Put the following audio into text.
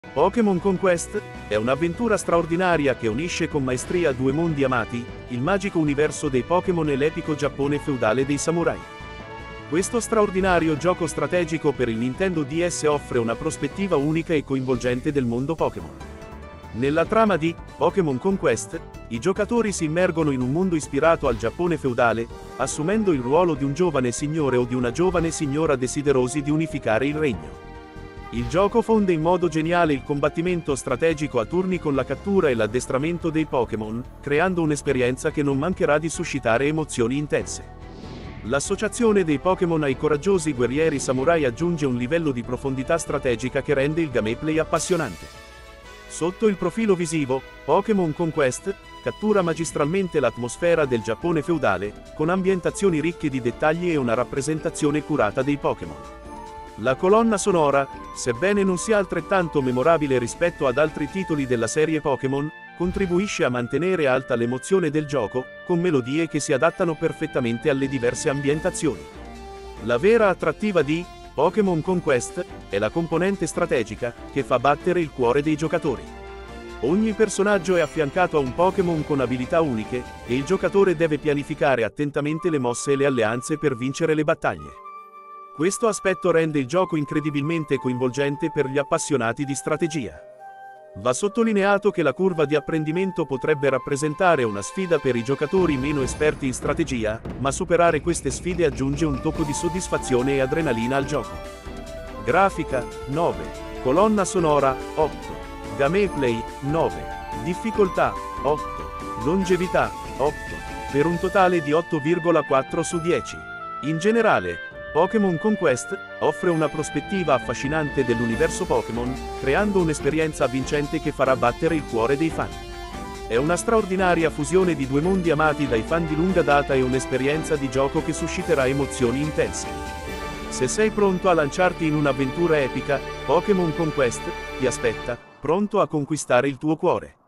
Pokémon Conquest è un'avventura straordinaria che unisce con maestria due mondi amati, il magico universo dei Pokémon e l'epico Giappone feudale dei samurai. Questo straordinario gioco strategico per il Nintendo DS offre una prospettiva unica e coinvolgente del mondo Pokémon. Nella trama di Pokémon Conquest, i giocatori si immergono in un mondo ispirato al Giappone feudale, assumendo il ruolo di un giovane signore o di una giovane signora desiderosi di unificare il regno. Il gioco fonde in modo geniale il combattimento strategico a turni con la cattura e l'addestramento dei Pokémon, creando un'esperienza che non mancherà di suscitare emozioni intense. L'associazione dei Pokémon ai coraggiosi guerrieri samurai aggiunge un livello di profondità strategica che rende il gameplay appassionante. Sotto il profilo visivo, Pokémon Conquest cattura magistralmente l'atmosfera del Giappone feudale, con ambientazioni ricche di dettagli e una rappresentazione curata dei Pokémon. La colonna sonora, sebbene non sia altrettanto memorabile rispetto ad altri titoli della serie Pokémon, contribuisce a mantenere alta l'emozione del gioco, con melodie che si adattano perfettamente alle diverse ambientazioni. La vera attrattiva di Pokémon Conquest è la componente strategica, che fa battere il cuore dei giocatori. Ogni personaggio è affiancato a un Pokémon con abilità uniche, e il giocatore deve pianificare attentamente le mosse e le alleanze per vincere le battaglie. Questo aspetto rende il gioco incredibilmente coinvolgente per gli appassionati di strategia. Va sottolineato che la curva di apprendimento potrebbe rappresentare una sfida per i giocatori meno esperti in strategia, ma superare queste sfide aggiunge un tocco di soddisfazione e adrenalina al gioco. Grafica, 9. Colonna sonora, 8. Gameplay, 9. Difficoltà, 8. Longevità, 8. Per un totale di 8,4 su 10. In generale, Pokémon Conquest offre una prospettiva affascinante dell'universo Pokémon, creando un'esperienza avvincente che farà battere il cuore dei fan. È una straordinaria fusione di due mondi amati dai fan di lunga data e un'esperienza di gioco che susciterà emozioni intense. Se sei pronto a lanciarti in un'avventura epica, Pokémon Conquest ti aspetta, pronto a conquistare il tuo cuore.